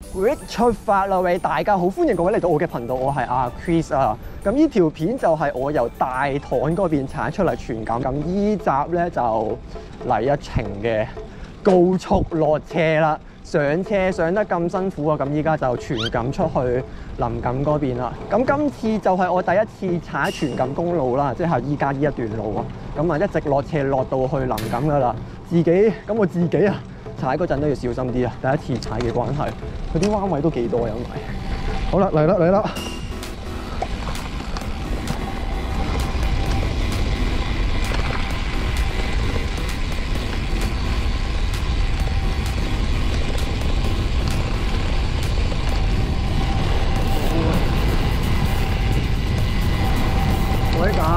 出發啦喂！大家好，歡迎各位嚟到我嘅頻道，我係阿 Chris 啊。咁呢條片就係我由大棠嗰邊踩出嚟荃錦。咁依集咧就嚟一程嘅高速落斜啦。上車上得咁辛苦啊！咁依家就荃錦出去林錦嗰邊啦。咁今次就係我第一次踩荃錦公路啦，即係依家呢一段路啊。咁啊一直落斜落到去林錦噶啦。我自己啊踩嗰陣都要小心啲啊！第一次踩嘅關係，佢啲彎位都幾多有埋。好啦，嚟啦嚟啦！喂㗎！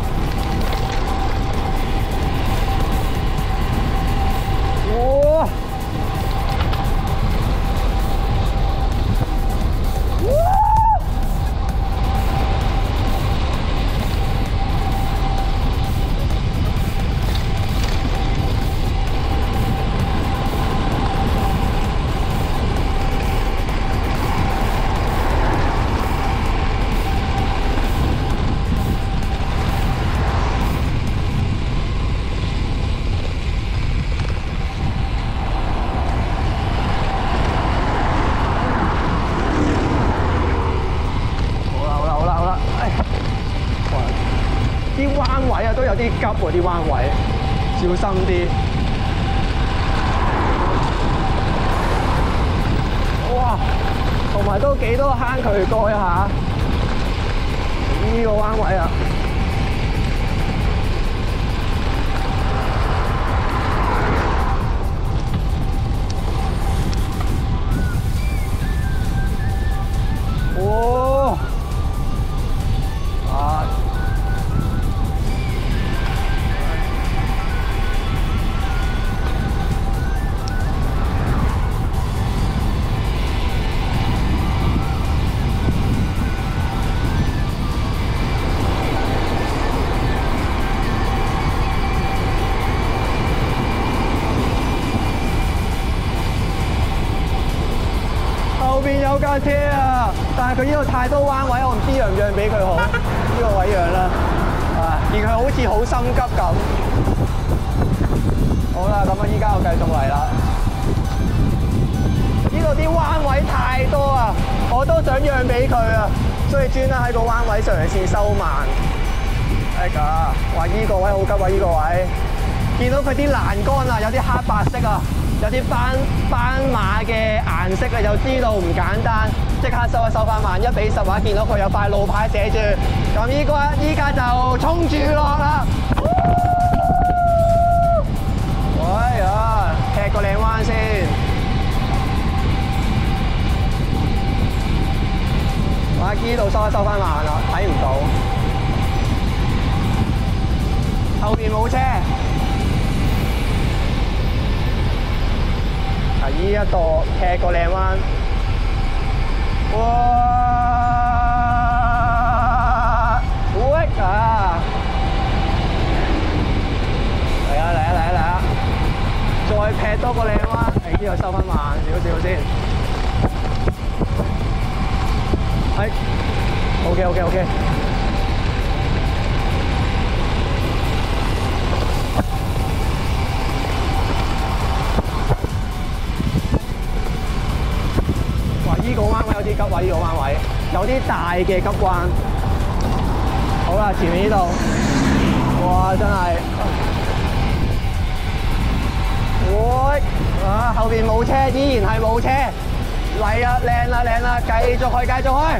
哇！啲彎位啊都有啲急喎，啲彎位小心啲。哇！同埋都幾多坑渠蓋下，呢個彎位啊！哇！啊！後邊有架車啊！但係佢呢度太多彎位，我唔知讓唔讓俾佢好。呢個位讓啦，見佢好似好心急咁。好啦，咁啊，依家我繼續嚟啦。呢度啲彎位太多啊，我都想讓俾佢啊，所以專登喺個彎位嘗試收慢。哇！呢個位好急啊！呢個位見到佢啲欄杆啊，有啲黑白色啊。有啲斑馬嘅顏色，你就知道唔簡單，即刻收翻慢1:10啊！見到佢有塊路牌寫住，咁依家就衝住落啦！喂啊，踢個靚彎先！哇！呢度收翻慢啦，睇唔到，後邊冇車。呢一度踢個靚彎，哇！喂啊！嚟啊！再劈多個靚彎，呢度收翻慢少少先。OK。呢個彎位有啲急位，呢個彎位有啲大嘅急彎。好啦，前面呢度，哇，真係，喂，後邊冇車，依然係冇車，嚟啊，靚啦，繼續去。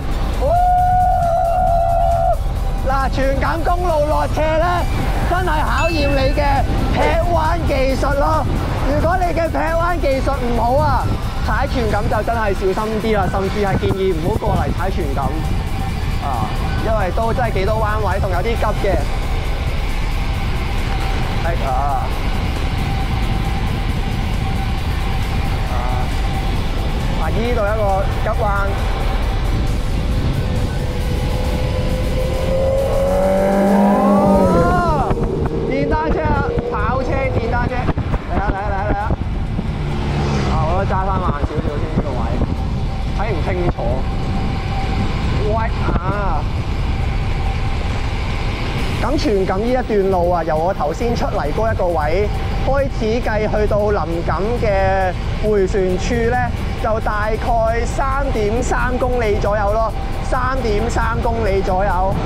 嗱，荃錦公路落斜咧，真係考驗你嘅劈彎技術咯。如果你嘅劈彎技術唔好啊，踩荃錦就真係小心啲啦，甚至係建議唔好過嚟踩荃錦啊，因為都真係幾多彎位，同有啲急嘅。呢度一個急彎。電單車啊，跑車電單車，嚟啊！我都揸翻慢少少先呢個位。 咁荃錦呢一段路啊，由我頭先出嚟嗰一個位開始計，去到林錦嘅迴旋處咧，就大概3.3公里左右咯，3.3公里左右。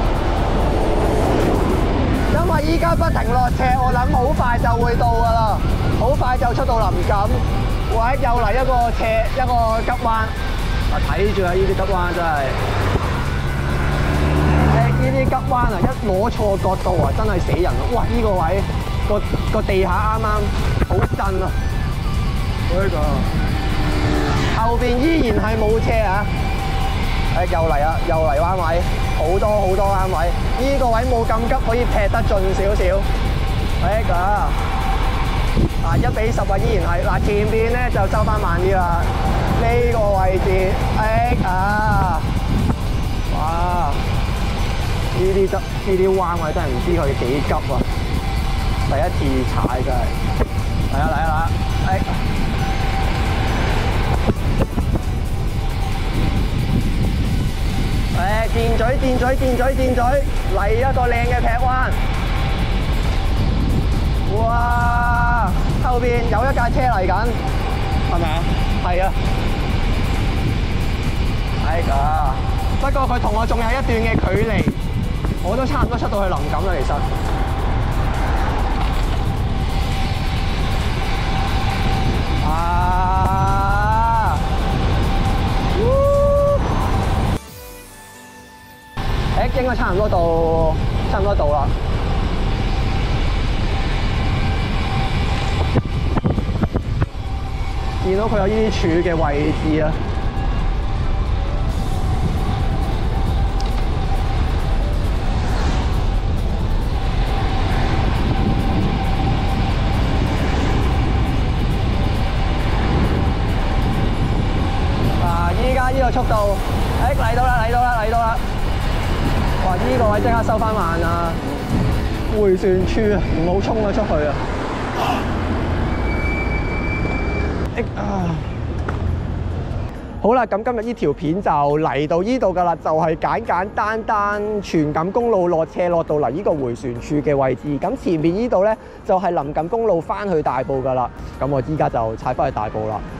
因為依家不停落斜，我諗好快就會到㗎啦，好快就出到林錦。喂，又嚟一個斜，一個急彎。睇住啊！呢啲急彎真係，呢啲急彎啊，一攞錯角度啊，真係死人啊！哇！呢個位個地下啱啱好震啊！呢個後邊依然係冇車啊！又嚟啊！又嚟彎位，好多彎位。呢個位冇咁急，可以劈得盡少少。1:10啊，依然係嗱，前邊咧就收翻慢啲啦。呢個位置，哇！呢啲彎位真係唔知佢幾急啊！第一次踩真係，嚟啊！箭嘴，嚟一個靚嘅劈彎。哇！後邊有一架車嚟緊，係咪啊？係啊。不過佢同我仲有一段嘅距離，我都差唔多出到去林錦啦，其實。應該差唔多到啦。見到佢有呢啲柱嘅位置啊。依家呢個速度，嚟到啦！哇！呢個位即刻收翻慢啊！迴旋處啊，唔好衝咗出去啊！好啦，咁今日呢條片就嚟到呢度㗎啦，就係簡單荃錦公路落斜落到嚟呢個迴旋處嘅位置。咁前面呢度咧就係林錦公路翻去大埔㗎啦。咁我依家就踩翻去大埔啦。